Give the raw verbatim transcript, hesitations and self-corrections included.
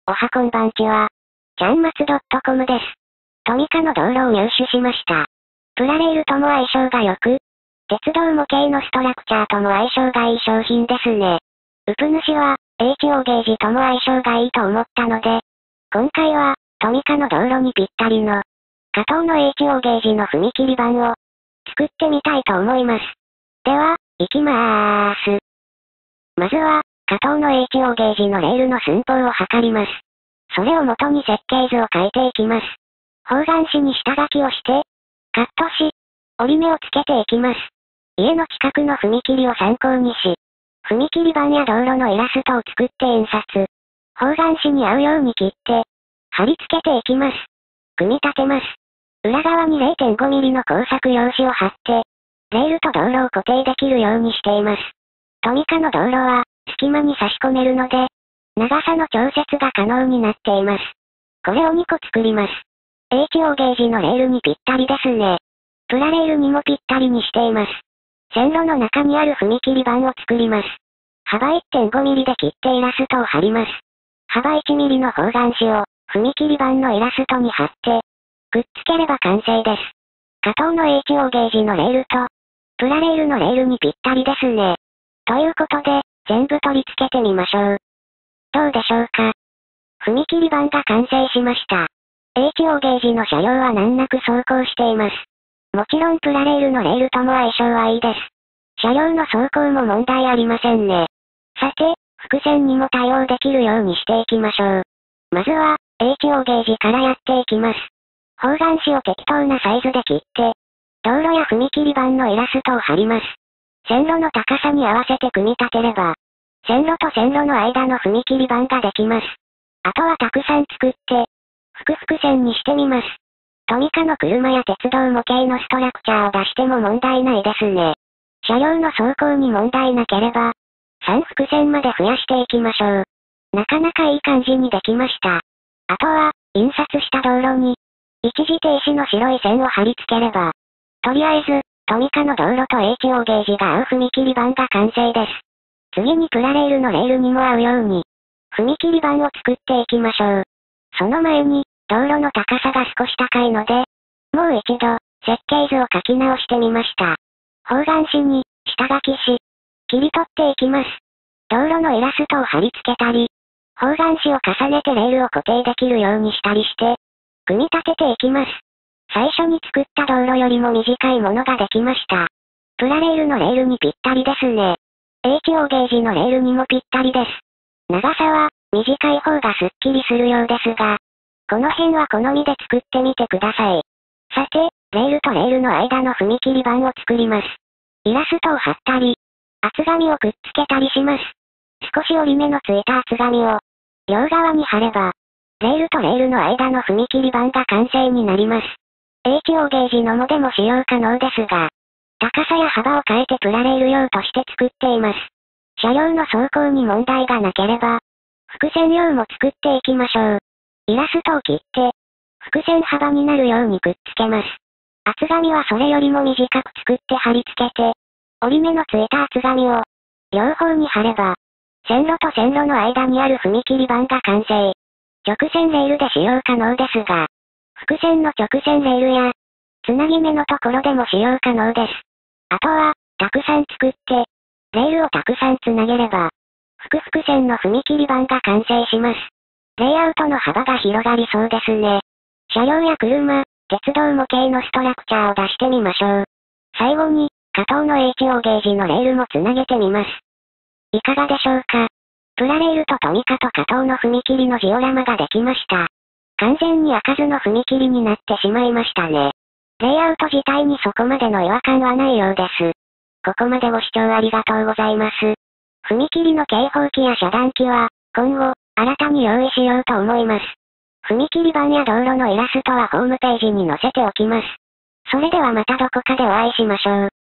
おはこんばんちは。ちゃんまつ .com です。トミカの道路を入手しました。プラレールとも相性が良く、鉄道模型のストラクチャーとも相性がいい商品ですね。ウプ主は、エイチオー ゲージとも相性がいいと思ったので、今回は、トミカの道路にぴったりの、加藤の エイチオー ゲージの踏切板を、作ってみたいと思います。では、行きまーす。まずは、加藤の エイチオー ゲージのレールの寸法を測ります。それを元に設計図を書いていきます。方眼紙に下書きをして、カットし、折り目をつけていきます。家の近くの踏切を参考にし、踏切板や道路のイラストを作って印刷。方眼紙に合うように切って、貼り付けていきます。組み立てます。裏側に れいてんごミリ の工作用紙を貼って、レールと道路を固定できるようにしています。トミカの道路は、隙間に差し込めるので、長さの調節が可能になっています。これをにこ作ります。エイチオー ゲージのレールにぴったりですね。プラレールにもぴったりにしています。線路の中にある踏切板を作ります。幅 いってんごミリ で切ってイラストを貼ります。幅いちミリの方眼紙を踏切板のイラストに貼って、くっつければ完成です。加藤の エイチオー ゲージのレールと、プラレールのレールにぴったりですね。ということで、全部取り付けてみましょう。どうでしょうか。踏切板が完成しました。エイチオー ゲージの車両は難なく走行しています。もちろんプラレールのレールとも相性はいいです。車両の走行も問題ありませんね。さて、複線にも対応できるようにしていきましょう。まずは、エイチオー ゲージからやっていきます。方眼紙を適当なサイズで切って、道路や踏切板のイラストを貼ります。線路の高さに合わせて組み立てれば、線路と線路の間の踏切板ができます。あとはたくさん作って、複々線にしてみます。トミカの車や鉄道模型のストラクチャーを出しても問題ないですね。車両の走行に問題なければ、さん複線まで増やしていきましょう。なかなかいい感じにできました。あとは、印刷した道路に、一時停止の白い線を貼り付ければ、とりあえず、トミカの道路と エイチオー ゲージが合う踏切板が完成です。次にプラレールのレールにも合うように、踏切板を作っていきましょう。その前に、道路の高さが少し高いので、もう一度、設計図を書き直してみました。方眼紙に、下書きし、切り取っていきます。道路のイラストを貼り付けたり、方眼紙を重ねてレールを固定できるようにしたりして、組み立てていきます。最初に作った道路よりも短いものができました。プラレールのレールにぴったりですね。エイチオー ゲージのレールにもぴったりです。長さは、短い方がスッキリするようですが、この辺は好みで作ってみてください。さて、レールとレールの間の踏切板を作ります。イラストを貼ったり、厚紙をくっつけたりします。少し折り目のついた厚紙を、両側に貼れば、レールとレールの間の踏切板が完成になります。エイチオー ゲージのもでも使用可能ですが、高さや幅を変えてプラレール用として作っています。車両の走行に問題がなければ、複線用も作っていきましょう。イラストを切って、複線幅になるようにくっつけます。厚紙はそれよりも短く作って貼り付けて、折り目のついた厚紙を、両方に貼れば、線路と線路の間にある踏切板が完成。直線レールで使用可能ですが、複線の直線レールや、つなぎ目のところでも使用可能です。あとは、たくさん作って、レールをたくさんつなげれば、複々線の踏切板が完成します。レイアウトの幅が広がりそうですね。車両や車、鉄道模型のストラクチャーを出してみましょう。最後に、加藤の エイチオー ゲージのレールもつなげてみます。いかがでしょうか。プラレールとトミカと加藤の踏切のジオラマができました。完全に開かずの踏切になってしまいましたね。レイアウト自体にそこまでの違和感はないようです。ここまでご視聴ありがとうございます。踏切の警報器や遮断機は、今後、新たに用意しようと思います。踏切板や道路のイラストはホームページに載せておきます。それではまたどこかでお会いしましょう。